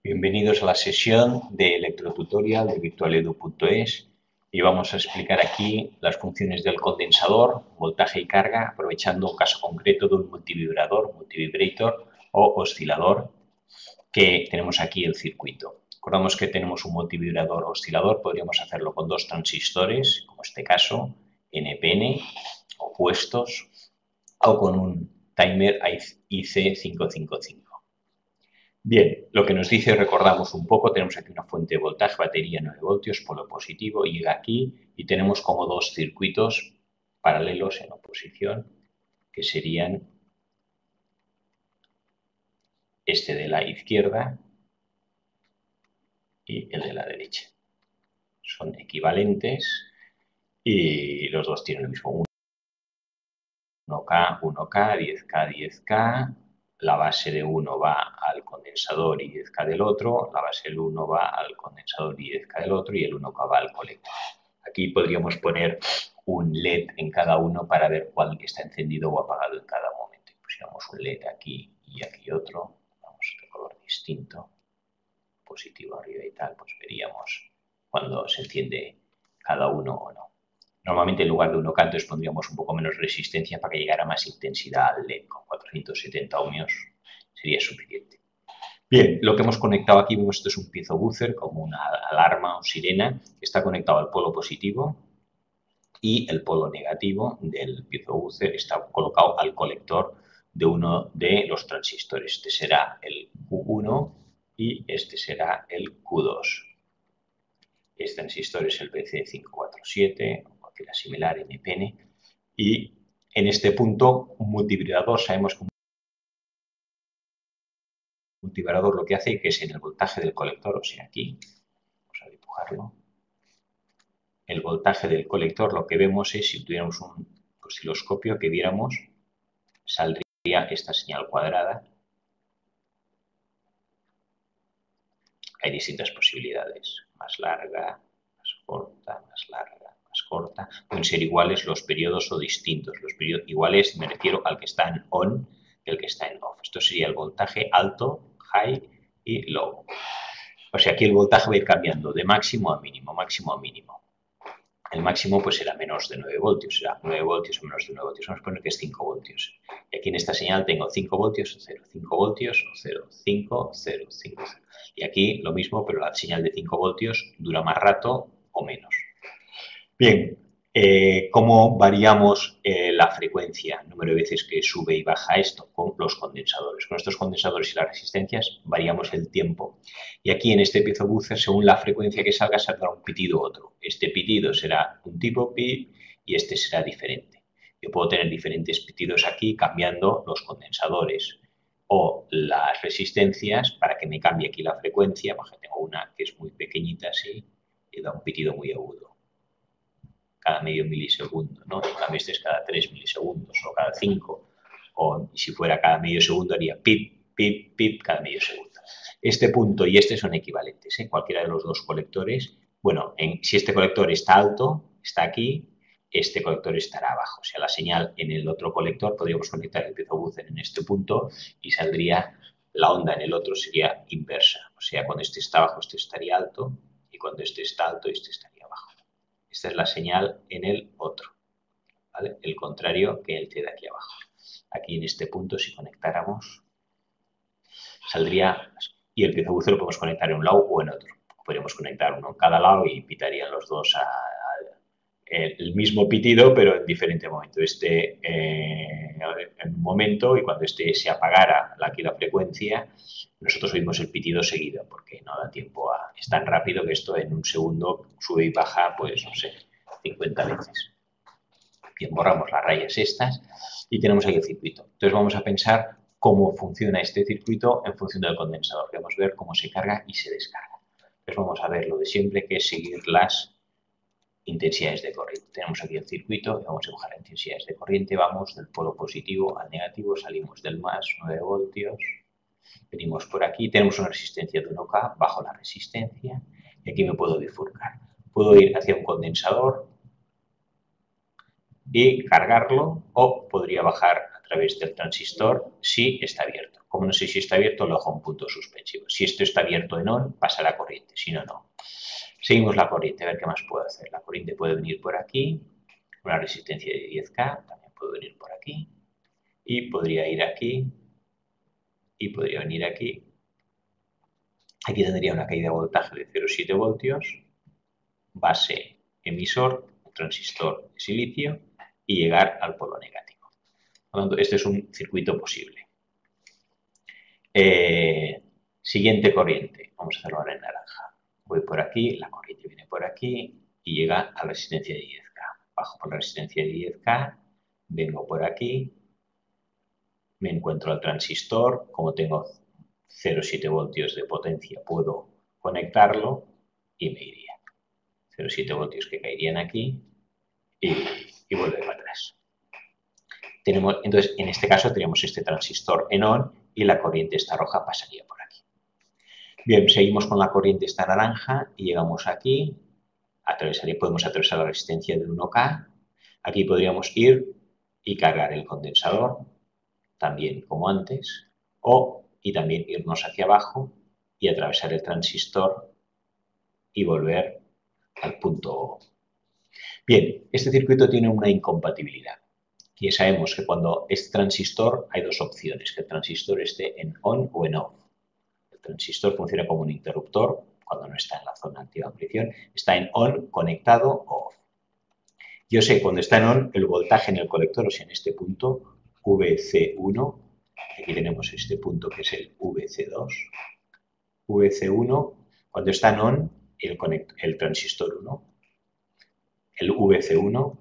Bienvenidos a la sesión de electrotutorial de virtualedu.es y vamos a explicar aquí las funciones del condensador, voltaje y carga, aprovechando un caso concreto de un multivibrador, multivibrator o oscilador que tenemos aquí el circuito. Recordamos que tenemos un multivibrador oscilador, podríamos hacerlo con dos transistores, como este caso, NPN, opuestos, o con un timer IC555. Bien, lo que nos dice, recordamos un poco, tenemos aquí una fuente de voltaje, batería 9 voltios, polo positivo, llega aquí y tenemos como dos circuitos paralelos en oposición, que serían este de la izquierda y el de la derecha. Son equivalentes y los dos tienen el mismo 1K, 1K, 10K, 10K. La base de uno va al condensador y 10K del otro, la base del 1 va al condensador y 10K del otro y el 1K va al colector. Aquí podríamos poner un LED en cada uno para ver cuál está encendido o apagado en cada momento. Pusiéramos un LED aquí y aquí otro, vamos de color distinto, positivo arriba y tal, pues veríamos cuando se enciende cada uno o no. Normalmente en lugar de 1K entonces pondríamos un poco menos resistencia para que llegara más intensidad al LED. Con 470 ohmios sería suficiente. Bien, lo que hemos conectado aquí, vemos esto es un piezo buzzer, como una alarma o sirena, que está conectado al polo positivo y el polo negativo del piezo buzzer está colocado al colector de uno de los transistores. Este será el Q1 y este será el Q2. Este transistor es el BC547, o cualquiera similar, NPN, y en este punto un multivibrador, sabemos que un multivibrador lo que hace que es en el voltaje del colector, o sea aquí, vamos a dibujarlo, el voltaje del colector lo que vemos es, si tuviéramos un osciloscopio que viéramos, saldría esta señal cuadrada. Hay distintas posibilidades, más larga, más corta, más larga, más corta. Pueden ser iguales los periodos o distintos. Los periodos iguales me refiero al que está en on y el que está en off. Esto sería el voltaje alto, high y low. O sea, aquí el voltaje va a ir cambiando de máximo a mínimo, máximo a mínimo. El máximo pues será menos de 9 voltios, será 9 voltios o menos de 9 voltios. Vamos a poner que es 5 voltios. Y aquí en esta señal tengo 5 voltios o 0, 5 voltios o 0, 5, 0, 5, 0. Y aquí lo mismo, pero la señal de 5 voltios dura más rato o menos. Bien, ¿cómo variamos la frecuencia? El número de veces que sube y baja esto con los condensadores. Con estos condensadores y las resistencias variamos el tiempo. Y aquí en este piezo buzzer, según la frecuencia que salga, saldrá un pitido u otro. Este pitido será un tipo pi y este será diferente. Yo puedo tener diferentes pitidos aquí cambiando los condensadores o las resistencias para que me cambie aquí la frecuencia. Porque tengo una que es muy pequeñita así y da un pitido muy agudo cada medio milisegundo, ¿no? En cambio este es cada 3 milisegundos o cada 5, o si fuera cada medio segundo haría pip, pip, pip cada medio segundo. Este punto y este son equivalentes, ¿eh? Cualquiera de los dos colectores, bueno, si este colector está alto, está aquí, este colector estará abajo. O sea, la señal en el otro colector, podríamos conectar el piezo buzzer en este punto y saldría la onda en el otro, sería inversa. O sea, cuando este está abajo, este estaría alto, y cuando este está alto, este estaría abajo. Esta es la señal en el otro, ¿vale? El contrario que el de aquí abajo. Aquí en este punto, si conectáramos, saldría, y el piezo buzzer lo podemos conectar en un lado o en otro. Podríamos conectar uno en cada lado y pitarían los dos el mismo pitido, pero en diferente momento. Este en un momento, y cuando este se apagara aquí la frecuencia, nosotros oímos el pitido seguido, porque no da tiempo a... Es tan rápido que esto en un segundo sube y baja, pues, no sé, 50 veces. Bien, borramos las rayas estas y tenemos aquí el circuito. Entonces vamos a pensar cómo funciona este circuito en función del condensador. Vamos a ver cómo se carga y se descarga. Entonces vamos a ver lo de siempre, que es seguir las intensidades de corriente. Tenemos aquí el circuito y vamos a dibujar las intensidades de corriente. Vamos del polo positivo al negativo, salimos del más 9 voltios, venimos por aquí, tenemos una resistencia de 1K, bajo la resistencia y aquí me puedo bifurcar. Puedo ir hacia un condensador y cargarlo, o podría bajar a través del transistor si está abierto. Como no sé si está abierto, lo dejo un punto suspensivo. Si esto está abierto en ON, pasa la corriente, si no, no. Seguimos la corriente, a ver qué más puedo hacer. La corriente puede venir por aquí, una resistencia de 10K, también puede venir por aquí, y podría ir aquí, y podría venir aquí. Aquí tendría una caída de voltaje de 0,7 voltios, base emisor, transistor de silicio, y llegar al polo negativo. Por lo tanto, este es un circuito posible. Siguiente corriente, vamos a hacerlo ahora en naranja. Voy por aquí, la corriente viene por aquí y llega a la resistencia de 10K. Bajo por la resistencia de 10K, vengo por aquí, me encuentro al transistor, como tengo 0,7 voltios de potencia, puedo conectarlo y me iría. 0,7 voltios que caerían aquí y vuelve para atrás. Entonces, en este caso tenemos este transistor en ON y la corriente esta roja pasaría por aquí. Bien, seguimos con la corriente esta naranja y llegamos aquí, podemos atravesar la resistencia de 1K, aquí podríamos ir y cargar el condensador, también como antes, y también irnos hacia abajo y atravesar el transistor y volver al punto O. Bien, este circuito tiene una incompatibilidad. Y sabemos que cuando es transistor hay dos opciones, que el transistor esté en ON o en OFF. El transistor funciona como un interruptor cuando no está en la zona activa de ampliación, está en ON conectado o OFF. Yo sé cuando está en ON el voltaje en el colector, o sea, en este punto VC1, aquí tenemos este punto que es el VC2, VC1, cuando está en ON el transistor 1, el VC1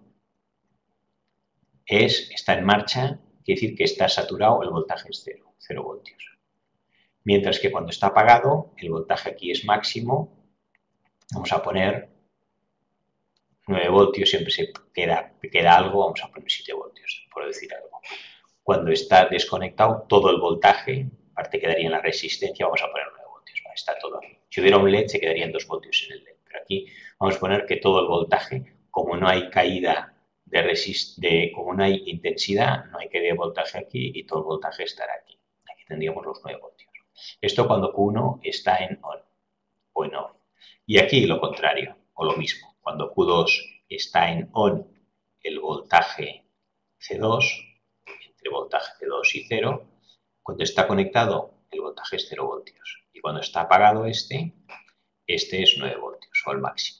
está en marcha, quiere decir que está saturado, el voltaje es 0 voltios. Mientras que cuando está apagado, el voltaje aquí es máximo, vamos a poner 9 voltios, siempre se queda algo, vamos a poner 7 voltios, por decir algo. Cuando está desconectado, todo el voltaje, aparte quedaría en la resistencia, vamos a poner 9 voltios, ¿vale? Está todo aquí. Si hubiera un LED, se quedarían 2 voltios en el LED, pero aquí vamos a poner que todo el voltaje, como no hay caída como no hay intensidad, no hay caída de voltaje aquí y todo el voltaje estará aquí. Aquí tendríamos los 9 voltios. Esto cuando Q1 está en ON o en OFF. Y aquí lo contrario, o lo mismo. Cuando Q2 está en ON, el voltaje C2, entre voltaje C2 y 0, cuando está conectado, el voltaje es 0 voltios. Y cuando está apagado este es 9 voltios, o el máximo.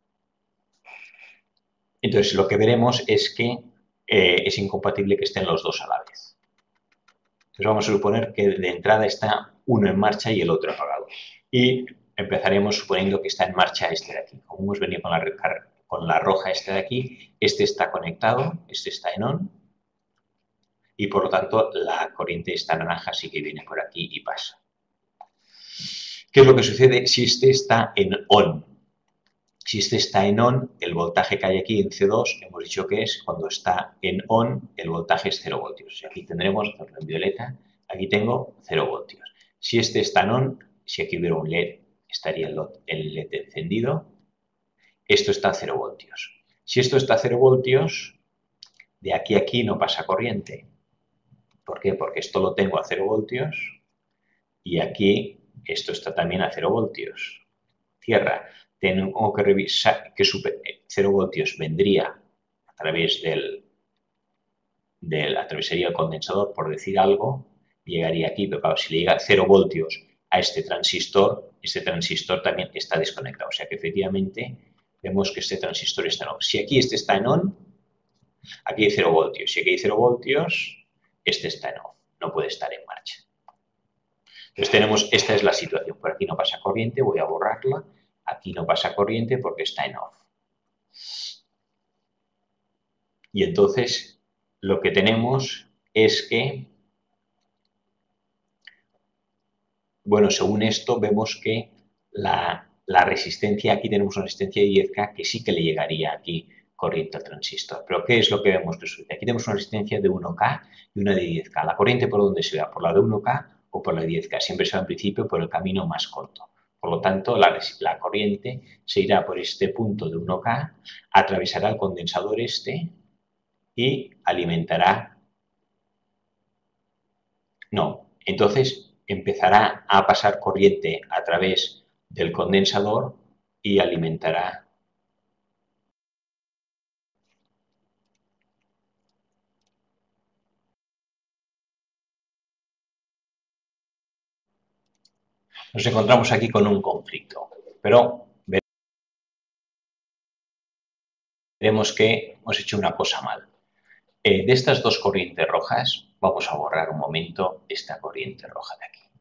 Entonces, lo que veremos es que es incompatible que estén los dos a la vez. Entonces, vamos a suponer que de entrada está uno en marcha y el otro apagado. Y empezaremos suponiendo que está en marcha este de aquí. Como hemos venido con la roja este de aquí, este está conectado, este está en ON. Y por lo tanto, la corriente esta naranja sí que viene por aquí y pasa. ¿Qué es lo que sucede si este está en ON? Si este está en ON, el voltaje que hay aquí en C2, hemos dicho que es cuando está en ON, el voltaje es 0 voltios. Y aquí tendremos, en violeta, aquí tengo 0 voltios. Si este está en ON, si aquí hubiera un LED, estaría el LED encendido. Esto está a 0 voltios. Si esto está a 0 voltios, de aquí a aquí no pasa corriente. ¿Por qué? Porque esto lo tengo a 0 voltios y aquí esto está también a 0 voltios. Tierra. Tengo que revisar que 0 voltios vendría a través atravesaría el condensador, por decir algo, llegaría aquí, pero claro, si le llega 0 voltios a este transistor también está desconectado. O sea que efectivamente vemos que este transistor está en ON. Si aquí este está en ON, aquí hay 0 voltios. Si aquí hay 0 voltios, este está en OFF. No puede estar en marcha. Entonces esta es la situación. Por aquí no pasa corriente, voy a borrarla. Aquí no pasa corriente porque está en OFF. Y entonces lo que tenemos es que, bueno, según esto vemos que la resistencia, aquí tenemos una resistencia de 10K que sí que le llegaría aquí corriente al transistor. Pero ¿qué es lo que vemos que sucede? Aquí tenemos una resistencia de 1K y una de 10K. ¿La corriente por dónde se va? ¿Por la de 1K o por la de 10K? Siempre se va en principio por el camino más corto. Por lo tanto, la corriente se irá por este punto de 1K, atravesará el condensador este y alimentará No. Entonces empezará a pasar corriente a través del condensador y alimentará. Nos encontramos aquí con un conflicto, pero veremos que hemos hecho una cosa mal. De estas dos corrientes rojas, vamos a borrar un momento esta corriente roja de aquí.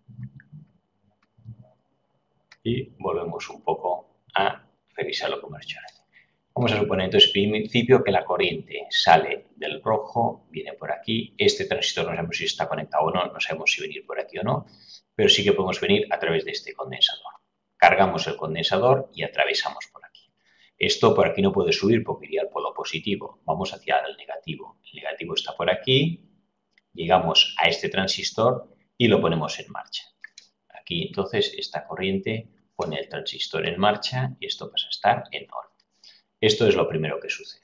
Y volvemos un poco a revisar lo que hemos hecho antes. Vamos a suponer entonces en principio que la corriente sale del rojo, viene por aquí. Este transistor no sabemos si está conectado o no, no sabemos si venir por aquí o no, pero sí que podemos venir a través de este condensador. Cargamos el condensador y atravesamos por aquí. Esto por aquí no puede subir porque iría al polo positivo. Vamos hacia el negativo. El negativo está por aquí. Llegamos a este transistor y lo ponemos en marcha. Aquí entonces esta corriente pone el transistor en marcha y esto pasa a estar en ON. Esto es lo primero que sucede.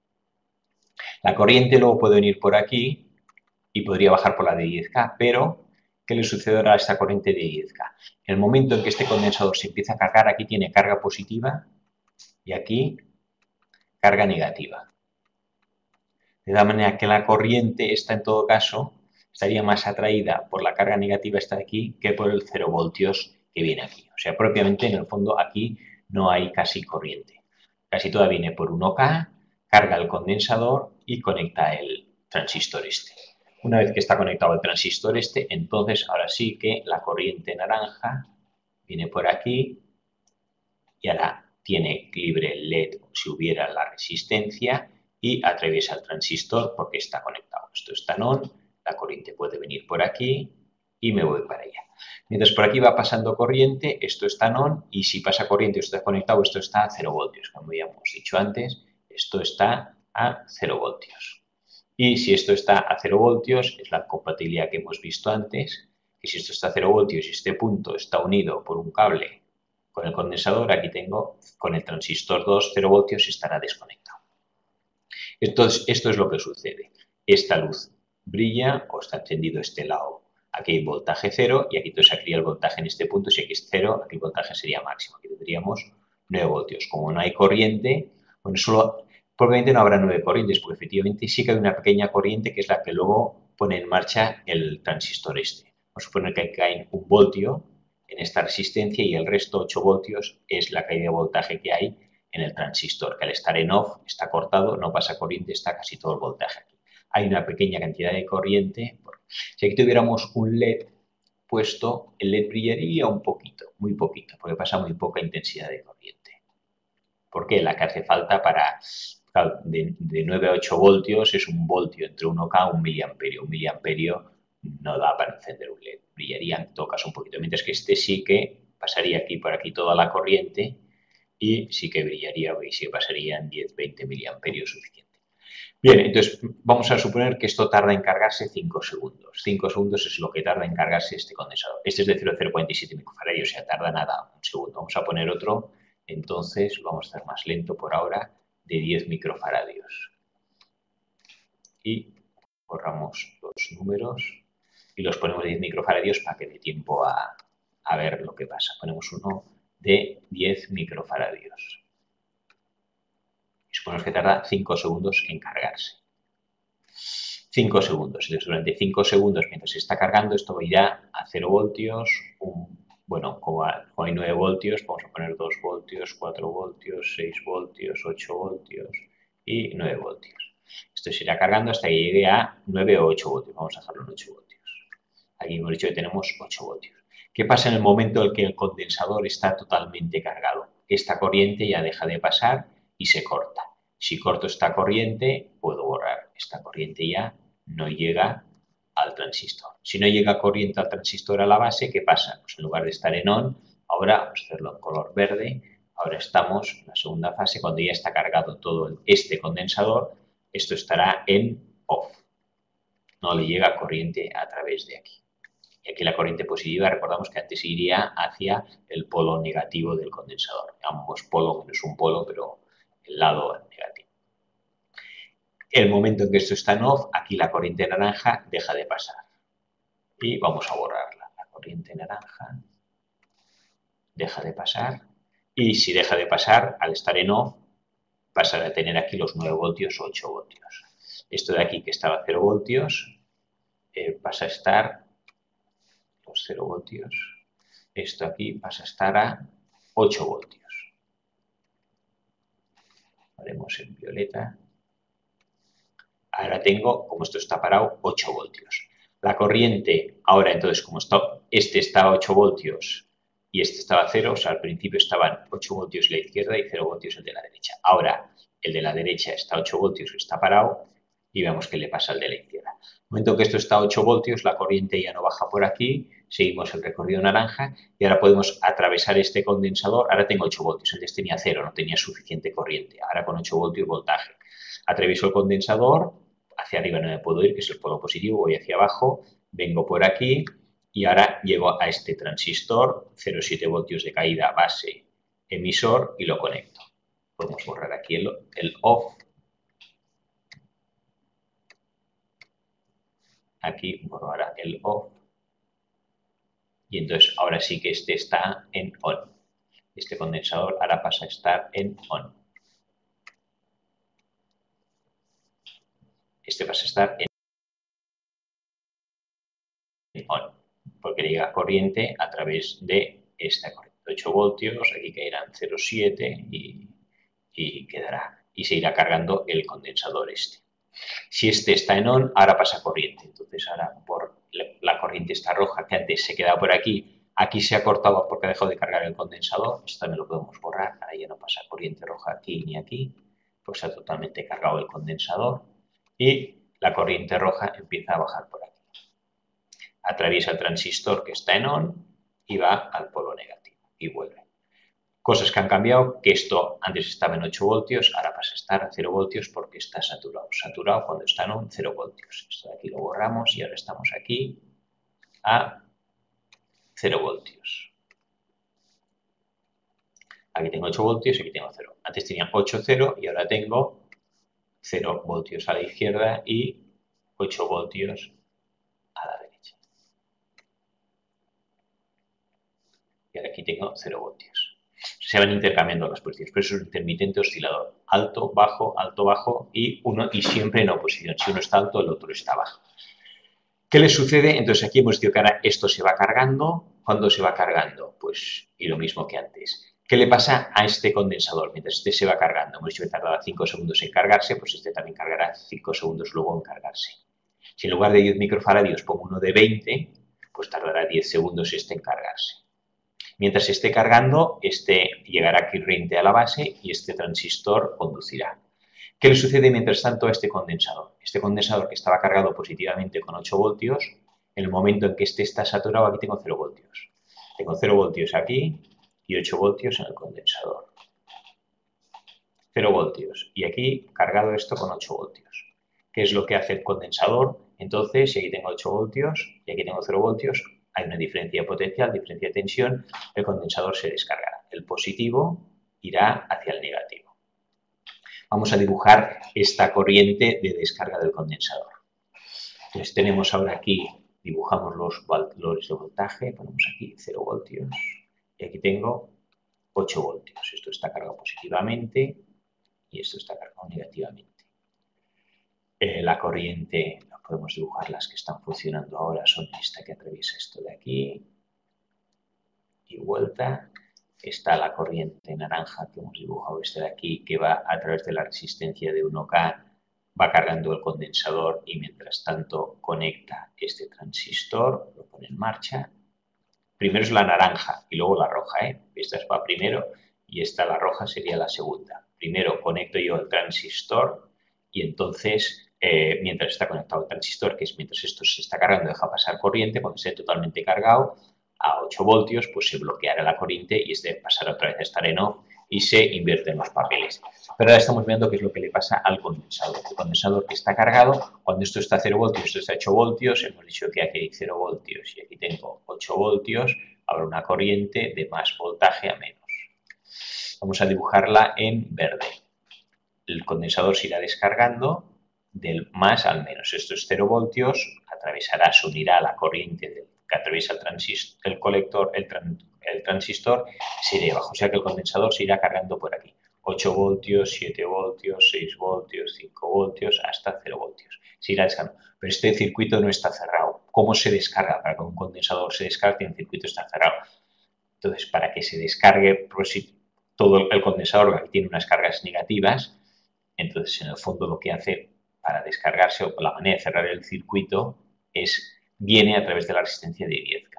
La corriente luego puede venir por aquí y podría bajar por la de 10K, pero ¿qué le sucede ahora a esta corriente de 10K? En el momento en que este condensador se empieza a cargar, aquí tiene carga positiva y aquí carga negativa. De tal manera que la corriente esta, en todo caso, estaría más atraída por la carga negativa esta de aquí que por el 0 voltios que viene aquí. O sea, propiamente, en el fondo, aquí no hay casi corriente. Casi toda viene por 1K, carga el condensador y conecta el transistor este. Una vez que está conectado el transistor este, entonces ahora sí que la corriente naranja viene por aquí y ahora tiene libre el LED si hubiera la resistencia y atraviesa el transistor porque está conectado. Esto está en ON, la corriente puede venir por aquí y me voy para allá. Mientras por aquí va pasando corriente, esto está en ON y si pasa corriente y esto está conectado, esto está a 0 voltios. Como ya hemos dicho antes, esto está a 0 voltios. Y si esto está a 0 voltios, es la compatibilidad que hemos visto antes, que si esto está a 0 voltios y este punto está unido por un cable con el condensador, aquí tengo con el transistor 2, 0 voltios, estará desconectado. Entonces, esto es lo que sucede. Esta luz brilla o está encendido este lado. Aquí hay voltaje 0 y aquí entonces aquí el voltaje en este punto, si aquí es 0, aquí el voltaje sería máximo. Aquí tendríamos 9 voltios. Como no hay corriente, bueno, probablemente no habrá 9 corrientes, porque efectivamente sí que hay una pequeña corriente que es la que luego pone en marcha el transistor este. Vamos a suponer que aquí hay 1 voltio en esta resistencia y el resto, 8 voltios, es la caída de voltaje que hay en el transistor, que al estar en off está cortado, no pasa corriente, está casi todo el voltaje aquí. Hay una pequeña cantidad de corriente. Si aquí tuviéramos un LED puesto, el LED brillaría un poquito, muy poquito, porque pasa muy poca intensidad de corriente. ¿Por qué? La que hace falta para, claro, de 9 a 8 voltios es 1 voltio, entre 1K y 1 miliamperio. 1 miliamperio no da para encender un LED, brillaría en todo caso un poquito, mientras que este sí que pasaría aquí por aquí toda la corriente y sí que brillaría y sí que pasarían 10-20 miliamperios suficiente. Bien, entonces vamos a suponer que esto tarda en cargarse 5 segundos. 5 segundos es lo que tarda en cargarse este condensador. Este es de 0,047 microfaradios, o sea, tarda nada, un segundo. Vamos a poner otro, entonces vamos a estar más lento por ahora, de 10 microfaradios. Y borramos los números y los ponemos de 10 microfaradios para que dé tiempo a ver lo que pasa. Ponemos uno de 10 microfaradios. Y suponemos que tarda 5 segundos en cargarse. 5 segundos. Entonces, durante 5 segundos, mientras se está cargando, esto irá a 0 voltios. Bueno, como hay 9 voltios, vamos a poner 2 voltios, 4 voltios, 6 voltios, 8 voltios y 9 voltios. Esto se irá cargando hasta que llegue a 9 o 8 voltios. Vamos a dejarlo en 8 voltios. Aquí hemos dicho que tenemos 8 voltios. ¿Qué pasa en el momento en que el condensador está totalmente cargado? Esta corriente ya deja de pasar y se corta. Si corto esta corriente, puedo borrar. Esta corriente ya no llega al transistor. Si no llega corriente al transistor a la base, ¿qué pasa? Pues en lugar de estar en ON, ahora vamos a hacerlo en color verde. Ahora estamos en la segunda fase, cuando ya está cargado todo este condensador, esto estará en OFF. No le llega corriente a través de aquí. Y aquí la corriente positiva, recordamos que antes iría hacia el polo negativo del condensador. Ambos polos, no es un polo, pero el lado negativo. El momento en que esto está en off, aquí la corriente naranja deja de pasar. y vamos a borrarla. La corriente naranja deja de pasar y si deja de pasar, al estar en off, pasará a tener aquí los 9 voltios o 8 voltios. Esto de aquí que estaba a 0 voltios pasa a estar los 0 voltios. Esto aquí pasa a estar a 8 voltios. Haremos en violeta. Ahora tengo, como esto está parado, 8 voltios. La corriente, ahora entonces, como este está a 8 voltios y este estaba a 0, o sea, al principio estaban 8 voltios la izquierda y 0 voltios el de la derecha. Ahora, el de la derecha está a 8 voltios y está parado y vemos qué le pasa al de la izquierda. En el momento que esto está a 8 voltios, la corriente ya no baja por aquí, seguimos el recorrido naranja y ahora podemos atravesar este condensador. Ahora tengo 8 voltios, antes tenía 0, no tenía suficiente corriente. Ahora con 8 voltios voltaje. Atravieso el condensador, hacia arriba no me puedo ir, que es el polo positivo, voy hacia abajo, vengo por aquí y ahora llego a este transistor, 0,7 voltios de caída base emisor y lo conecto. Podemos borrar aquí el off. Aquí borro ahora el off. Y entonces ahora sí que este está en on. Este condensador ahora pasa a estar en on. Este pasa a estar en on, porque llega corriente a través de esta corriente. 8 voltios, aquí caerán 0,7 y quedará. Y se irá cargando el condensador este. Si este está en on, ahora pasa corriente. Entonces ahora por la corriente está roja, que antes se quedaba por aquí, aquí se ha cortado porque ha dejado de cargar el condensador. Esto también lo podemos borrar, ahora ya no pasa corriente roja aquí ni aquí, pues se ha totalmente cargado el condensador y la corriente roja empieza a bajar por aquí. Atraviesa el transistor que está en on y va al polo negativo y vuelve. Cosas que han cambiado, que esto antes estaba en 8 voltios, ahora pasa a estar a 0 voltios porque está saturado. Saturado cuando está en on, 0 voltios. Esto de aquí lo borramos y ahora estamos aquí a 0 voltios. Aquí tengo 8 voltios y aquí tengo 0. Antes tenía 8, 0 y ahora tengo 0 voltios a la izquierda y 8 voltios a la derecha. Y ahora aquí tengo 0 voltios. Se van intercambiando las posiciones, pero eso es un intermitente oscilador. Alto, bajo y siempre en oposición. Si uno está alto, el otro está bajo. ¿Qué le sucede? Entonces aquí hemos dicho que ahora esto se va cargando. ¿Cuándo se va cargando? Pues y lo mismo que antes. ¿Qué le pasa a este condensador? Mientras este se va cargando, hemos dicho que tardaba 5 segundos en cargarse, pues este también cargará 5 segundos luego en cargarse. Si en lugar de 10 microfaradios pongo uno de 20, pues tardará 10 segundos este en cargarse. Mientras esté cargando, este llegará corriente a la base y este transistor conducirá. ¿Qué le sucede mientras tanto a este condensador? Este condensador que estaba cargado positivamente con 8 voltios, en el momento en que este está saturado, aquí tengo 0 voltios. Tengo 0 voltios aquí y 8 voltios en el condensador. 0 voltios. Y aquí cargado esto con 8 voltios. ¿Qué es lo que hace el condensador? Entonces, si aquí tengo 8 voltios y aquí tengo 0 voltios, hay una diferencia de potencial, diferencia de tensión, el condensador se descargará. El positivo irá hacia el negativo. Vamos a dibujar esta corriente de descarga del condensador. Entonces tenemos ahora aquí, dibujamos los valores de voltaje, ponemos aquí 0 voltios y aquí tengo 8 voltios. Esto está cargado positivamente y esto está cargado negativamente. La corriente, podemos dibujar las que están funcionando ahora, son esta que atraviesa esto de aquí y vuelta. Está la corriente naranja que hemos dibujado, esta de aquí, que va a través de la resistencia de 1K, va cargando el condensador y mientras tanto conecta este transistor, lo pone en marcha. Primero es la naranja y luego la roja, Esta es para primero y esta, la roja, sería la segunda. Primero conecto yo el transistor y entonces, mientras está conectado el transistor, que es mientras esto se está cargando, deja pasar corriente, cuando esté totalmente cargado, a 8 voltios, pues se bloqueará la corriente y este pasará otra vez a estar en off y se invierten los papeles. Pero ahora estamos viendo qué es lo que le pasa al condensador. El condensador que está cargado, cuando esto está a 0 voltios, esto está a 8 voltios, hemos dicho que aquí hay 0 voltios y aquí tengo 8 voltios, habrá una corriente de más voltaje a menos. Vamos a dibujarla en verde. El condensador se irá descargando del más al menos. Esto es 0 voltios, atravesará, se unirá a la corriente que atraviesa el colector, el transistor, se irá abajo. O sea que el condensador se irá cargando por aquí. 8 voltios, 7 voltios, 6 voltios, 5 voltios, hasta 0 voltios. Se irá descargando. Pero este circuito no está cerrado. ¿Cómo se descarga? Para que un condensador se descargue, el circuito está cerrado. Entonces, para que se descargue, pues si todo el condensador aquí tiene unas cargas negativas, entonces en el fondo lo que hace para descargarse o la manera de cerrar el circuito viene a través de la resistencia de 10K.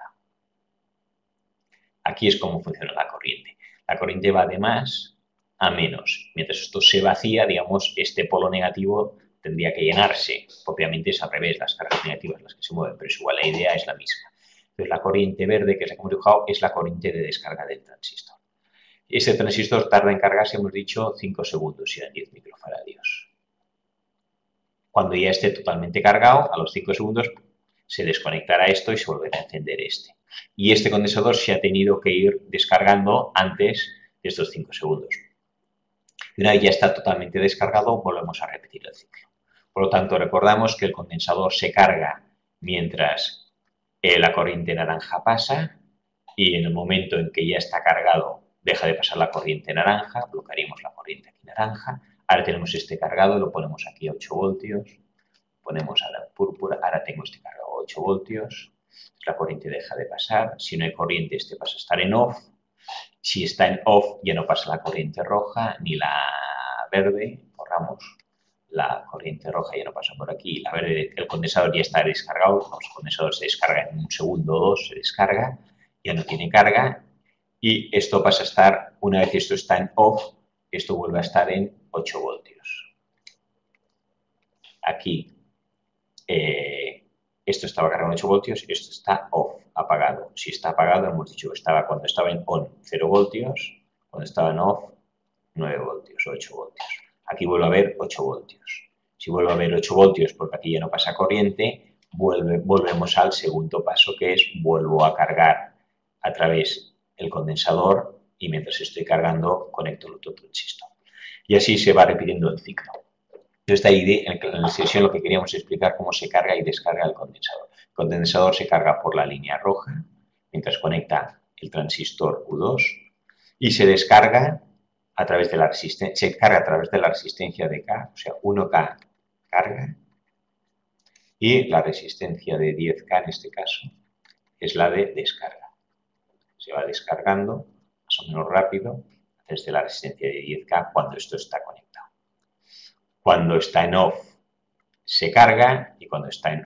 Aquí es como funciona la corriente. La corriente va de más a menos. Mientras esto se vacía, digamos, este polo negativo tendría que llenarse. Obviamente es al revés, las cargas negativas las que se mueven, pero es igual, la idea es la misma. Entonces la corriente verde, que es la que hemos dibujado, es la corriente de descarga del transistor. Este transistor tarda en cargarse, hemos dicho, 5 segundos y eran 10 microfaradios. Cuando ya esté totalmente cargado, a los 5 segundos se desconectará esto y se volverá a encender este. Y este condensador se ha tenido que ir descargando antes de estos 5 segundos. Y una vez ya está totalmente descargado, volvemos a repetir el ciclo. Por lo tanto, recordamos que el condensador se carga mientras la corriente naranja pasa y en el momento en que ya está cargado deja de pasar la corriente naranja, bloquearíamos la corriente aquí naranja. Ahora tenemos este cargado, lo ponemos aquí a 8 voltios, ponemos ahora púrpura, ahora tengo este cargado a 8 voltios, la corriente deja de pasar, si no hay corriente este pasa a estar en off, si está en off ya no pasa la corriente roja ni la verde, borramos la corriente roja ya no pasa por aquí, la verde, el condensador ya está descargado, el condensador se descarga en un segundo o dos, se descarga, ya no tiene carga y esto pasa a estar, una vez esto está en off, esto vuelve a estar en 8 voltios. Aquí esto estaba cargado en 8 voltios y esto está off, apagado. Si está apagado, hemos dicho que estaba cuando estaba en on 0 voltios, cuando estaba en off 9 voltios, 8 voltios. Aquí vuelve a haber 8 voltios. Si vuelve a haber 8 voltios porque aquí ya no pasa corriente, volvemos al segundo paso que es vuelvo a cargar a través del condensador y mientras estoy cargando conecto el otro transistor. Y así se va repitiendo el ciclo. Entonces, ahí en la sesión lo que queríamos es explicar cómo se carga y descarga el condensador. El condensador se carga por la línea roja mientras conecta el transistor U2 y se descarga a través de la resistencia, se carga a través de la resistencia de K, o sea, 1K carga y la resistencia de 10K en este caso es la de descarga. Se va descargando más o menos rápido desde la resistencia de 10K cuando esto está conectado. Cuando está en off se carga y cuando está en